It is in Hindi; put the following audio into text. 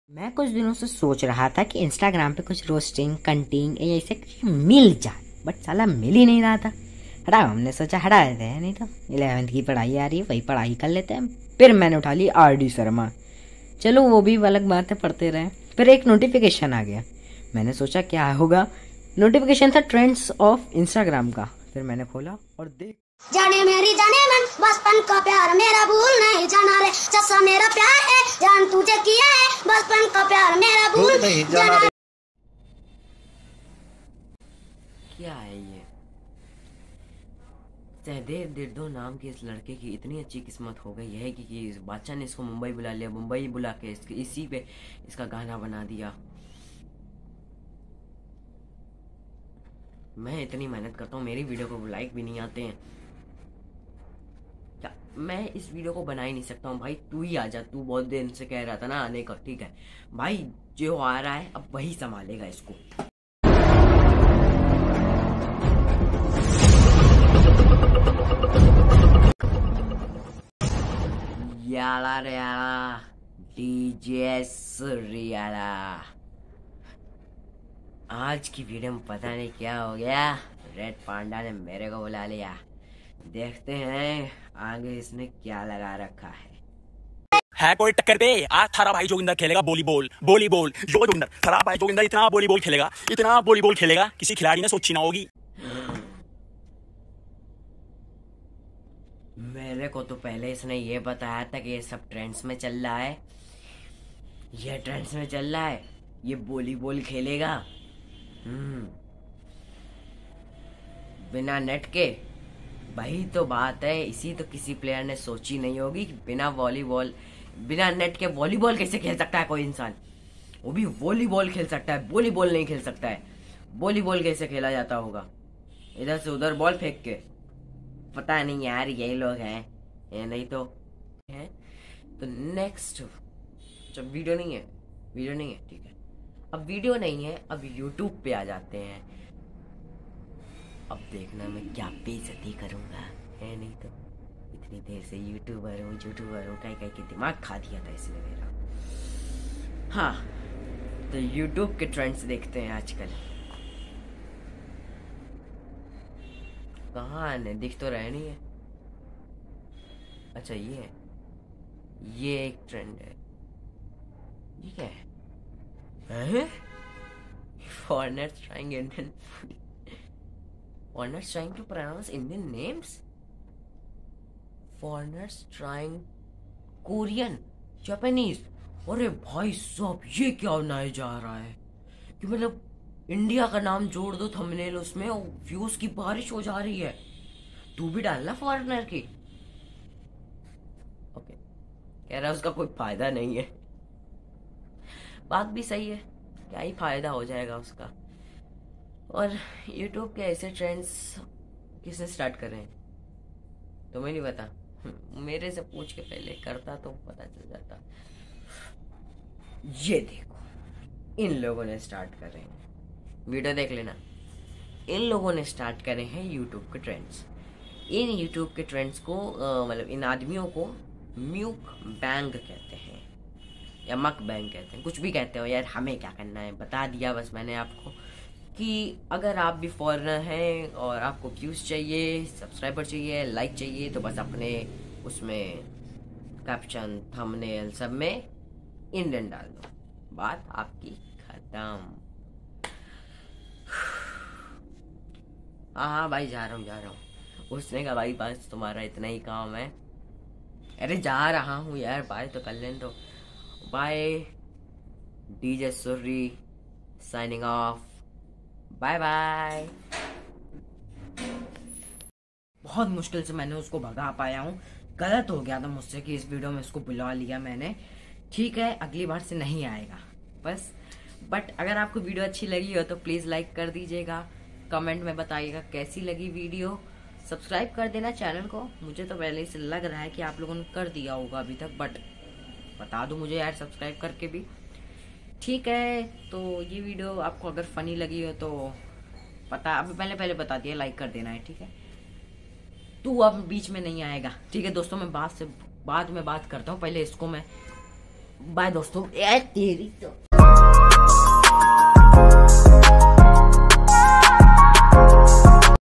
मैं कुछ दिनों से सोच रहा था कि इंस्टाग्राम पे कुछ रोस्टिंग कंटिंग ऐसे कुछ मिल जाए, बट साला मिल ही नहीं रहा था। हटा, हमने सोचा हटा देते हैं, नहीं तो 11वीं की पढ़ाई आ रही है, वही पढ़ाई कर लेते हैं। फिर मैंने उठा ली RD शर्मा। चलो वो भी अलग बात है, पढ़ते रहे। फिर एक नोटिफिकेशन आ गया, मैंने सोचा क्या होगा। नोटिफिकेशन था ट्रेंड्स ऑफ इंस्टाग्राम का। फिर मैंने खोला और देख, जाने मेरी जाने मन बचपन का प्यार मेरा भूल नहीं जाना रे, चस्सा मेरा प्यार है जान तुझे किया है, बचपन का प्यार मेरा भूल नहीं जाना रे। क्या है ये? सहदेव दिर्दो नाम के इस लड़के की इतनी अच्छी किस्मत हो गई है कि इस बादशाह ने इसको मुंबई बुला लिया, मुंबई बुला के इसी पे इसका गाना बना दिया। मैं इतनी मेहनत करता हूँ, मेरी वीडियो को लाइक भी नहीं आते हैं। क्या मैं इस वीडियो को बना ही नहीं सकता हूँ? भाई तू ही आ जा, तू बहुत दिन से कह रहा था ना आने का। ठीक है भाई, जो आ रहा है अब वही संभालेगा इसको। याला रे याला, डीजे सुरियाला। आज की वीडियो में पता नहीं क्या हो गया, रेड पांडा ने मेरे को बुला लिया। देखते हैं आगे इसने क्या लगा रखा है कोई टक्कर पे। आज थारा भाई जोगिंदर खेलेगा वॉलीबॉल। वॉलीबॉल जोगिंदर, थारा भाई जोगिंदर इतना वॉलीबॉल खेलेगा, इतना वॉलीबॉल खेलेगा, किसी खिलाड़ी ने सोची ना होगी। मेरे को तो पहले इसने ये बताया था कि ये सब ट्रेंड्स में चल रहा है, ये ट्रेंड्स में चल रहा है, ये वॉलीबॉल खेलेगा। बिना नेट के। वही तो बात है, इसी तो किसी प्लेयर ने सोची नहीं होगी कि बिना नेट के वॉलीबॉल कैसे खेल सकता है कोई इंसान। वो भी वॉलीबॉल खेल सकता है, वॉलीबॉल नहीं खेल सकता है। वॉलीबॉल कैसे खेला जाता होगा? इधर से उधर बॉल फेंक के। पता नहीं यार, यही लोग हैं ये, नहीं तो है। तो नेक्स्ट जब वीडियो नहीं है ठीक है। अब वीडियो नहीं है, अब यूट्यूब पे आ जाते हैं। अब देखना मैं क्या बेइज्जती करूंगा, है नहीं तो। इतनी देर से यूट्यूबर हूँ कहीं के दिमाग खा दिया था इसने मेरा। हाँ, तो यूट्यूब के ट्रेंड्स देखते हैं आजकल। कहाँ आने, दिख तो रहे नहीं है। अच्छा ये एक ट्रेंड है। ये क्या है? Foreigners trying Indian food. Foreigners trying to pronounce Indian names. Foreigners trying Korean, Japanese. अरे भाई साहब, ये क्या नया जा रहा है कि मतलब इंडिया का नाम जोड़ दो थंबनेल उसमें और व्यूज की बारिश हो जा रही है। तू भी डालना फॉरेनर की। ओके, कह रहा है उसका कोई फायदा नहीं है। बात भी सही है, क्या ही फायदा हो जाएगा उसका। और यूट्यूब के ऐसे ट्रेंड्स किसने स्टार्ट करे हैं तुम्हें नहीं पता? मेरे से पूछ के पहले करता तो पता चल जाता। ये देखो, इन लोगों ने स्टार्ट करे हैं, वीडियो देख लेना। इन लोगों ने स्टार्ट करे हैं यूट्यूब के ट्रेंड्स। इन यूट्यूब के ट्रेंड्स को मतलब इन आदमियों को म्यूक बैंग कहते हैं या मक बैंक कहते हैं, कुछ भी कहते हो यार, हमें क्या करना है। बता दिया बस मैंने आपको कि अगर आप भी फॉरेनर हैं और आपको व्यूज चाहिए, सब्सक्राइबर चाहिए, लाइक चाहिए, तो बस अपने उसमें कैप्शन थंबनेल सब में इंडियन डाल दो, बात आपकी खत्म। हाँ भाई, जा रहा हूँ। उसने कहा भाई बस तुम्हारा इतना ही काम है। अरे जा रहा हूँ यार, बाय तो कर लें तो। बाय, डीजे सुर्री साइनिंग ऑफ, बाय बाय। बहुत मुश्किल से मैंने उसको भगा पाया हूँ। गलत हो गया था मुझसे कि इस वीडियो में उसको बुला लिया मैंने। ठीक है, अगली बार से नहीं आएगा बस। बट अगर आपको वीडियो अच्छी लगी हो तो प्लीज़ लाइक कर दीजिएगा, कमेंट में बताइएगा कैसी लगी वीडियो, सब्सक्राइब कर देना चैनल को। मुझे तो पहले से लग रहा है कि आप लोगों ने कर दिया होगा अभी तक, बट बता दो मुझे यार सब्सक्राइब करके भी। ठीक है, तो ये वीडियो आपको अगर फनी लगी हो तो अभी पहले बता दिया, लाइक कर देना है। ठीक है, तू अब बीच में नहीं आएगा। ठीक है दोस्तों, मैं बाद में बात करता हूँ, पहले इसको मैं बाय दोस्तों। ए तेरी तो